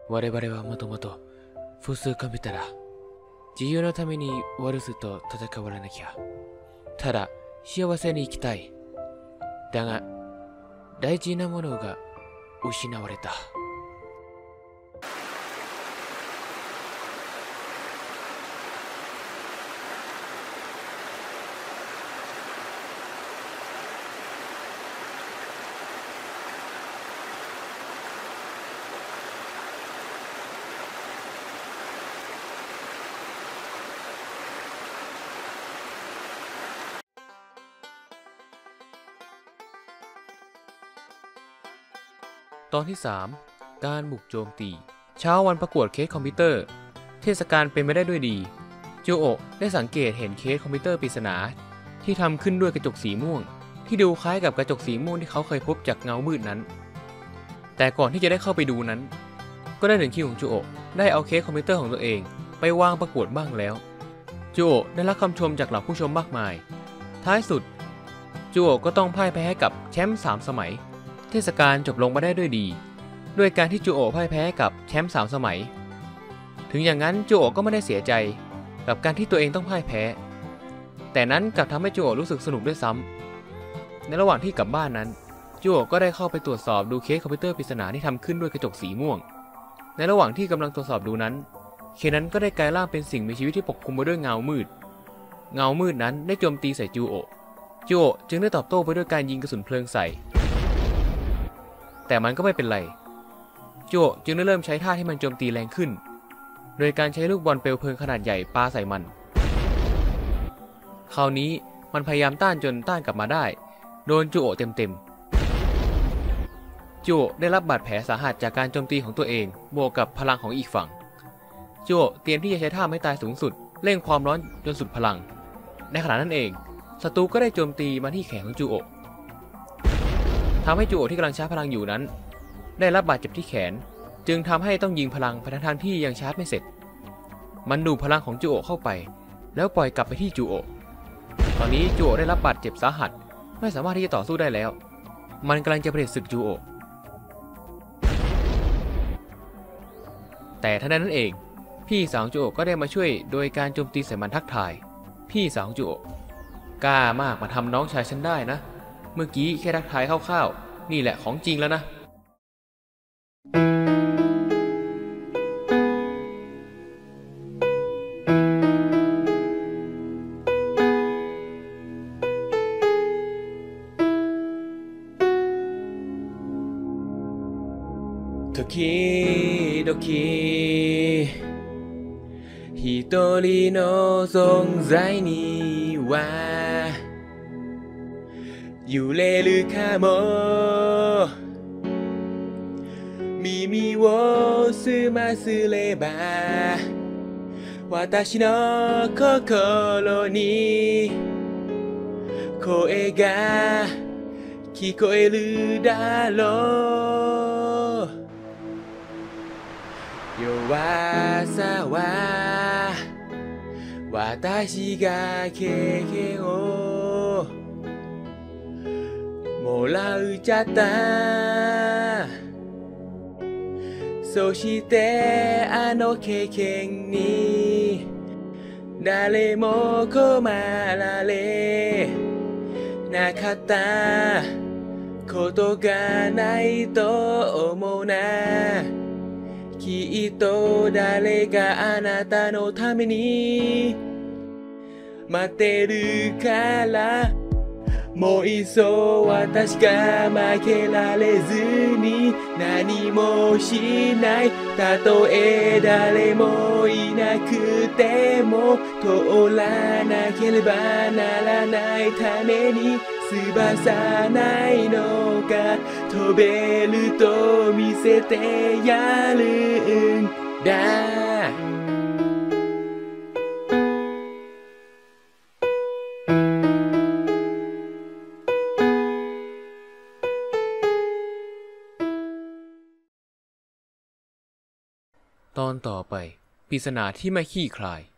我々はもともと複数コンピューターだ。自由のためにワルスと戦わなきゃ。ただ幸せに生きたい。だが大事なものが失われた。ตอนที่ 3 การบุกโจมตีเช้าวันประกวดเคสคอมพิวเตอร์เทศกาลเป็นไปได้ด้วยดีจูโอะได้สังเกตเห็นเคสคอมพิวเตอร์ปริศนาที่ทำขึ้นด้วยกระจกสีม่วงที่ดูคล้ายกับกระจกสีม่วงที่เขาเคยพบจากเงามืดนั้นแต่ก่อนที่จะได้เข้าไปดูนั้นก็ได้ถึงคิวของจูโอะได้เอาเคสคอมพิวเตอร์ของตัวเองไปวางประกวดบ้างแล้วจูโอะได้รับคำชมจากเหล่าผู้ชมมากมายท้ายสุดจูโอะก็ต้องพ่ายแพ้ให้กับแชมป์3 สมัยเทศกาลจบลงมาได้ด้วยดีด้วยการที่จูโอะพ่ายแพ้กับแชมป์3 สมัยถึงอย่างนั้นจูโอะก็ไม่ได้เสียใจกับการที่ตัวเองต้องพ่ายแพ้แต่นั้นกลับทำให้จูโอะรู้สึกสนุกด้วยซ้ำในระหว่างที่กลับบ้านนั้นจูโอะก็ได้เข้าไปตรวจสอบดูเคสคอมพิวเตอร์ปริศนาที่ทำขึ้นด้วยกระจกสีม่วงในระหว่างที่กำลังตรวจสอบดูนั้นเคนั้นก็ได้กลายร่างเป็นสิ่งมีชีวิตที่ปกคลุมไปด้วยเงามืดนั้นได้โจมตีใส่จูโอะจึงได้ตอบโต้ไปด้วยการยิงกระสุนเพลิงใส่แต่มันก็ไม่เป็นไรจูโอะจึงได้เริ่มใช้ท่าที่มันโจมตีแรงขึ้นโดยการใช้ลูกบอลเปลวเพลิงขนาดใหญ่ปาใส่มันคราวนี้มันพยายามต้านจนต้านกลับมาได้โดนจูโอะเต็มจูโอะได้รับบาดแผลสาหัสจากการโจมตีของตัวเองบวกกับพลังของอีกฝั่งจูโอะเตรียมที่จะใช้ท่าไม่ตายสูงสุดเร่งความร้อนจนสุดพลังในขณะนั้นเองศัตรูก็ได้โจมตีมาที่แขนของจูโอะทำให้จูโอะที่กำลังชาร์จพลังอยู่นั้นได้รับบาดเจ็บที่แขนจึงทำให้ต้องยิงพลังไปทั้งที่ยังชาร์จไม่เสร็จมันดูดพลังของจูโอะเข้าไปแล้วปล่อยกลับไปที่จูโอะตอนนี้จูโอะได้รับบาดเจ็บสาหัสไม่สามารถที่จะต่อสู้ได้แล้วมันกำลังจะเผด็จศึกจูโอะแต่ทันใดนั้นเองพี่สาวจูโอะก็ได้มาช่วยโดยการโจมตีใส่มันทักทายพี่สาวจูโอะกล้ามากมาทำน้องชายฉันได้นะเมื่อกี้แค่ทักทายคร่าวๆนี่แหละของจริงแล้วนะ時々一人の存在には揺れるかも耳を澄ますれば私の心に声が聞こえるだろう弱さは私が経験をもらうちゃったそしてあの経験に誰も困られなかったことがないと思うなきっと誰があなたのために待ってるからもういっそ私が負けられずに何もしないたとえ誰もいなくても通らなければならないために翼ないのか飛べると見せてやるんだตอนต่อไปปริศนาที่ไม่ขี้คลาย